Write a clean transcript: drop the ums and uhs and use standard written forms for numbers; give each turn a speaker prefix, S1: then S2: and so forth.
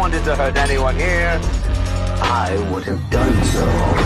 S1: wanted to hurt anyone here, I would have done so.